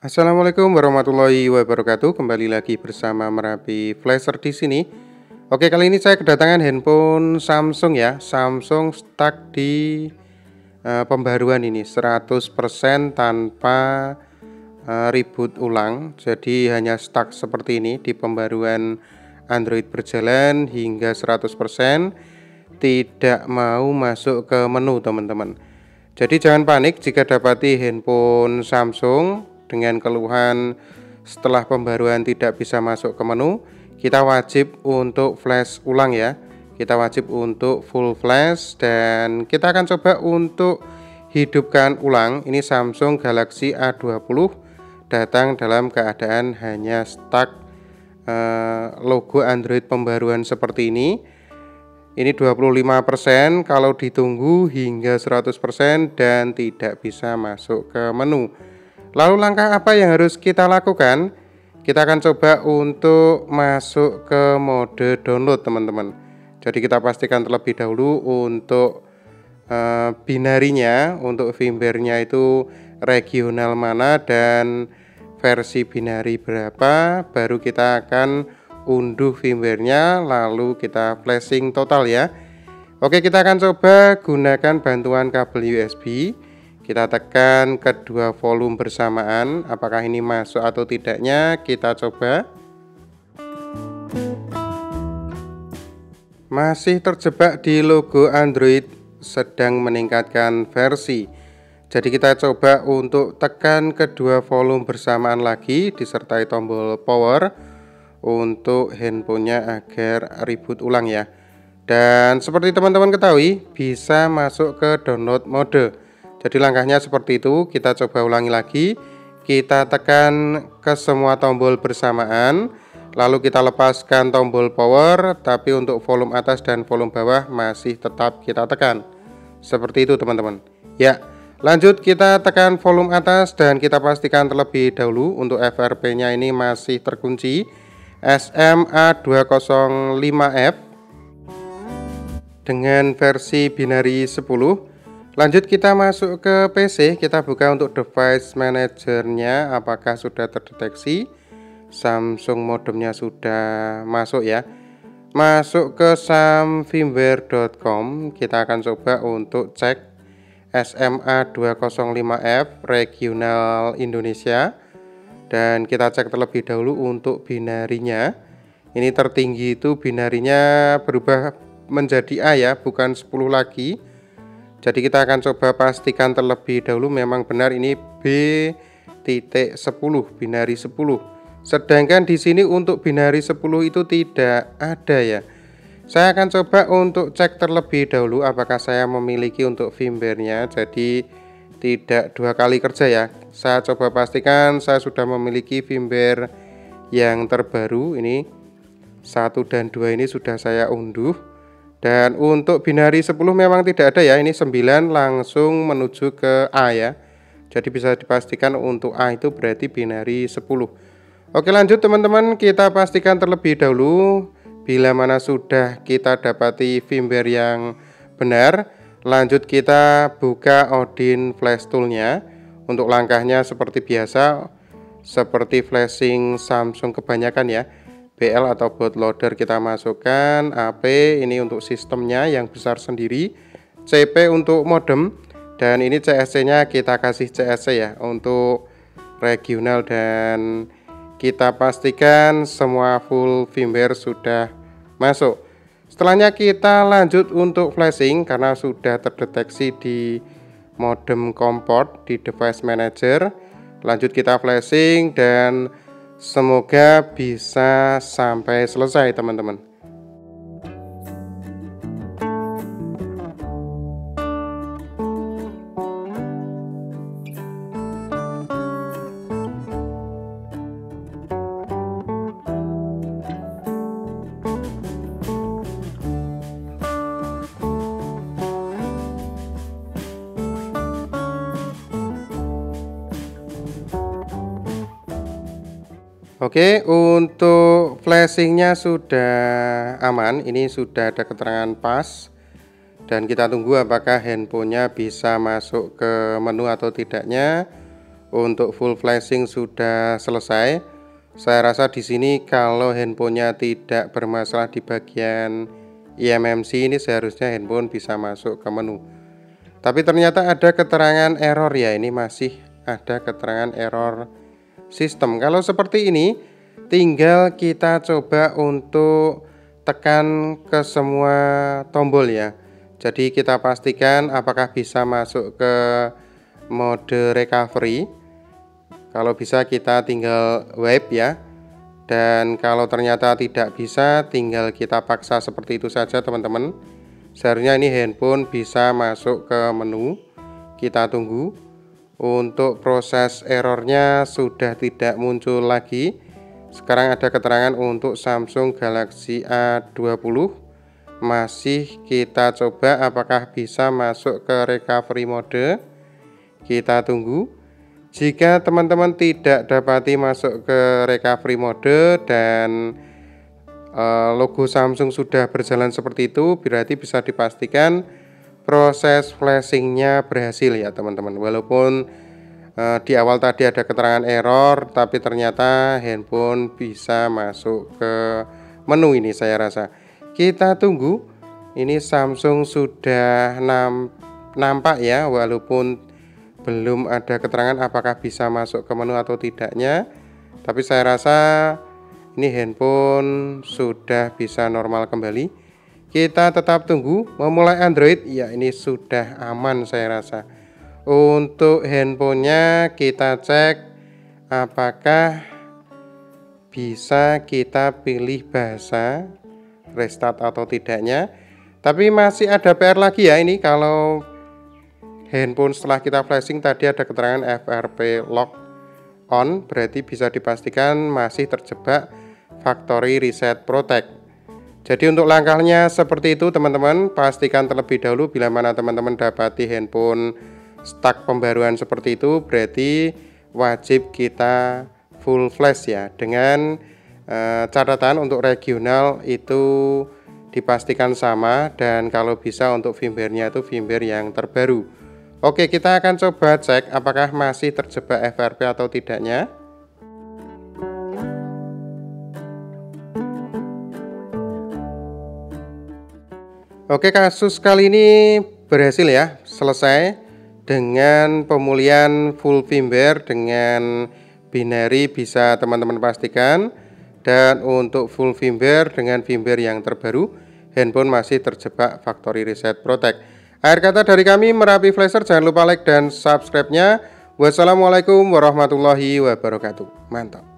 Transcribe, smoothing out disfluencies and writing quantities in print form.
Assalamualaikum warahmatullahi wabarakatuh. Kembali lagi bersama Merapi Flasher di sini. Oke, kali ini saya kedatangan handphone Samsung ya. Samsung stuck di pembaruan ini 100% tanpa reboot ulang. Jadi hanya stuck seperti ini di pembaruan Android berjalan hingga 100%, tidak mau masuk ke menu, teman-teman. Jadi jangan panik jika dapati handphone Samsung dengan keluhan setelah pembaruan tidak bisa masuk ke menu. Kita wajib untuk flash ulang ya. Kita wajib untuk full flash dan kita akan coba untuk hidupkan ulang. Ini Samsung Galaxy A20 datang dalam keadaan hanya stuck logo Android pembaruan seperti ini. Ini 25%, kalau ditunggu hingga 100% dan tidak bisa masuk ke menu. Lalu langkah apa yang harus kita lakukan? Kita akan coba untuk masuk ke mode download, teman-teman. Jadi kita pastikan terlebih dahulu untuk binarinya, untuk firmware-nya itu regional mana dan versi binari berapa, baru kita akan unduh firmware-nya, lalu kita flashing total ya. Oke, kita akan coba gunakan bantuan kabel USB. Kita tekan kedua volume bersamaan. Apakah ini masuk atau tidaknya kita coba. Masih terjebak di logo Android sedang meningkatkan versi. Jadi kita coba untuk tekan kedua volume bersamaan lagi disertai tombol power untuk handphonenya agar reboot ulang ya. Dan seperti teman-teman ketahui, bisa masuk ke download mode. Jadi langkahnya seperti itu. Kita coba ulangi lagi. Kita tekan ke semua tombol bersamaan, lalu kita lepaskan tombol power, tapi untuk volume atas dan volume bawah masih tetap kita tekan. Seperti itu teman-teman. Ya, lanjut kita tekan volume atas dan kita pastikan terlebih dahulu untuk FRP-nya ini masih terkunci SMA205F dengan versi binary 10. Lanjut kita masuk ke PC, kita buka untuk device manajernya apakah sudah terdeteksi. Samsung modemnya sudah masuk ya. Masuk ke samfirmware.com, kita akan coba untuk cek SMA205F regional Indonesia. Dan kita cek terlebih dahulu untuk binarinya. Ini tertinggi itu binarinya berubah menjadi A ya, bukan 10 lagi. Jadi kita akan coba pastikan terlebih dahulu memang benar ini B.10 binari 10. Sedangkan di sini untuk binari 10 itu tidak ada ya. Saya akan coba untuk cek terlebih dahulu apakah saya memiliki untuk firmware-nya. Jadi tidak dua kali kerja ya. Saya coba pastikan saya sudah memiliki firmware yang terbaru. Ini 1 dan 2 ini sudah saya unduh. Dan untuk binari 10 memang tidak ada ya. Ini 9 langsung menuju ke A ya. Jadi bisa dipastikan untuk A itu berarti binari 10. Oke, lanjut teman-teman, kita pastikan terlebih dahulu. Bila mana sudah kita dapati firmware yang benar, lanjut kita buka Odin Flash Tool-nya. Untuk langkahnya seperti biasa, seperti flashing Samsung kebanyakan ya. BL atau bootloader kita masukkan, AP ini untuk sistemnya yang besar sendiri, CP untuk modem, dan ini CSC-nya kita kasih CSC ya untuk regional, dan kita pastikan semua full firmware sudah masuk. Setelahnya kita lanjut untuk flashing karena sudah terdeteksi di modem komport di device manager. Lanjut kita flashing dan semoga bisa sampai selesai teman-teman. Oke, untuk flashingnya sudah aman. Ini sudah ada keterangan pas. Dan kita tunggu apakah handphonenya bisa masuk ke menu atau tidaknya. untuk full flashing sudah selesai. Saya rasa di sini kalau handphonenya tidak bermasalah di bagian eMMC ini seharusnya handphone bisa masuk ke menu. Tapi ternyata ada keterangan error ya, ini masih ada keterangan error sistem. Kalau seperti ini tinggal kita coba untuk tekan ke semua tombol ya. Jadi kita pastikan apakah bisa masuk ke mode recovery. Kalau bisa kita tinggal wipe ya. Dan kalau ternyata tidak bisa, tinggal kita paksa seperti itu saja teman-teman. Seharusnya ini handphone bisa masuk ke menu. Kita tunggu. Untuk proses errornya sudah tidak muncul lagi. Sekarang ada keterangan untuk Samsung Galaxy A20. Masih kita coba apakah bisa masuk ke recovery mode. Kita tunggu. Jika teman-teman tidak dapati masuk ke recovery mode dan logo Samsung sudah berjalan seperti itu, berarti bisa dipastikan proses flashingnya berhasil ya teman-teman. Walaupun di awal tadi ada keterangan error, tapi ternyata handphone bisa masuk ke menu ini saya rasa. Kita tunggu. Ini Samsung sudah nampak ya, walaupun belum ada keterangan apakah bisa masuk ke menu atau tidaknya. Tapi saya rasa ini handphone sudah bisa normal kembali. Kita tetap tunggu. Memulai Android ya, ini sudah aman saya rasa. Untuk handphonenya kita cek apakah bisa kita pilih bahasa restart atau tidaknya. Tapi masih ada PR lagi ya, ini kalau handphone setelah kita flashing tadi ada keterangan FRP lock on, berarti bisa dipastikan masih terjebak factory reset protect. Jadi untuk langkahnya seperti itu teman-teman, pastikan terlebih dahulu bila mana teman-teman dapati handphone stuck pembaruan seperti itu, berarti wajib kita full flash ya. Dengan catatan untuk regional itu dipastikan sama, dan kalau bisa untuk firmware-nya itu firmware yang terbaru. Oke, kita akan coba cek apakah masih terjebak FRP atau tidaknya. Oke, kasus kali ini berhasil ya, selesai dengan pemulihan full firmware dengan binary bisa teman-teman pastikan. Dan untuk full firmware dengan firmware yang terbaru, handphone masih terjebak factory reset protect. Akhir kata dari kami Merapi Flasher, jangan lupa like dan subscribe-nya. Wassalamualaikum warahmatullahi wabarakatuh. Mantap.